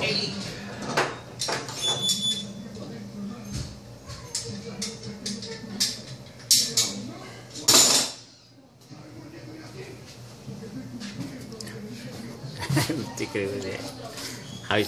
Te creo que hay.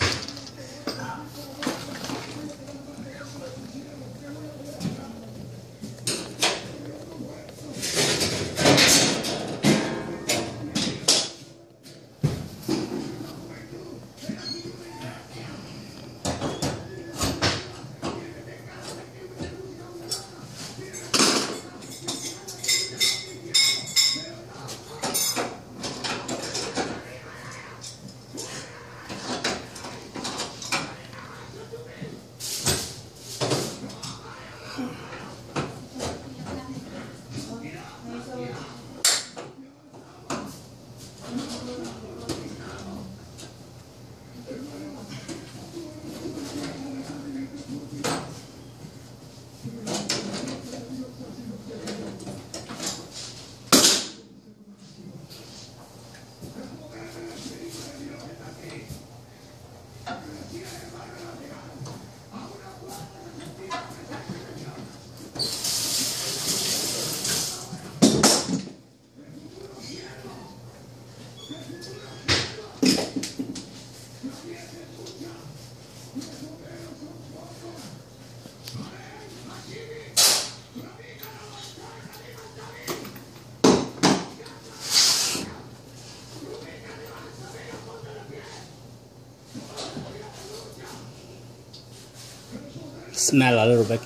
Smell a little bit.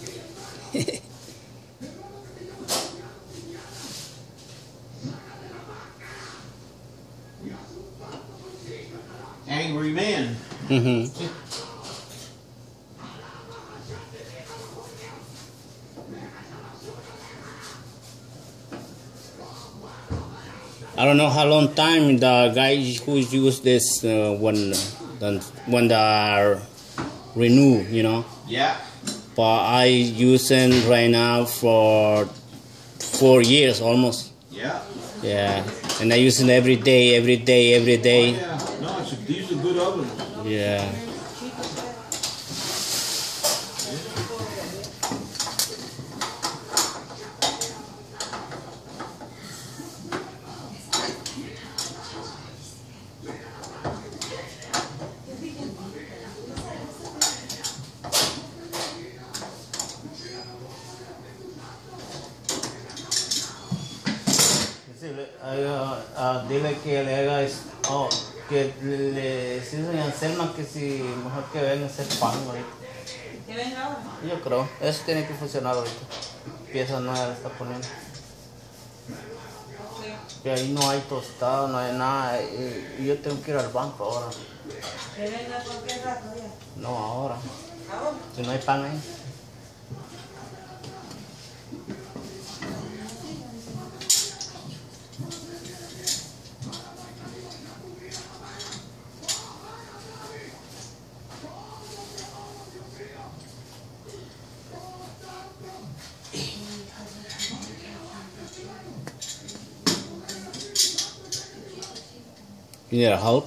Angry man. I don't know how long time the guys who use this when they renew, you know. Yeah. But I using right now for 4 years almost. Yeah. Yeah, and I use it every day. Oh, yeah. No, these are good ovens. Yeah. Dile que le haga que le dicen a Selma que si mejor que venga a hacer pan ahorita. ¿Que venga ahora? Yo creo, eso tiene que funcionar ahorita. Pieza nueva le está poniendo. Que ahí no hay tostado, no hay nada. Y yo tengo que ir al banco ahora. ¿Que venga por qué rato ya? No, ahora. ¿Ahora? Si no hay pan ahí. You need help?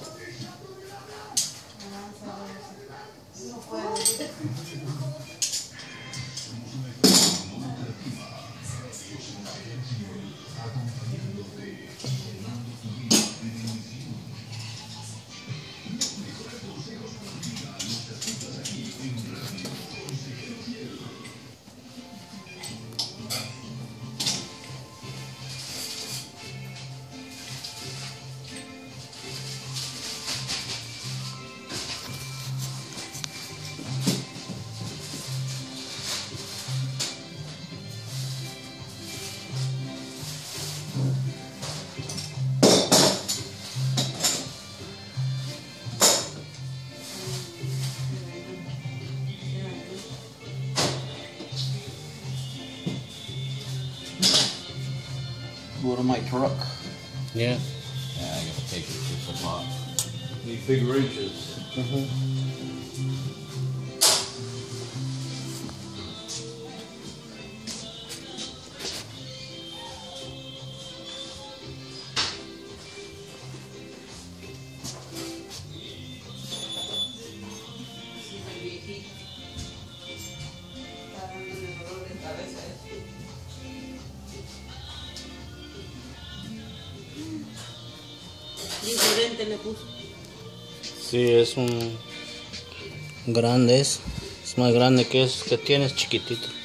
Go to my truck. Yeah. Yeah, I gotta take it to some need big wrenches. Diferente le puso. Sí, es un grande, es más grande que tienes chiquitito.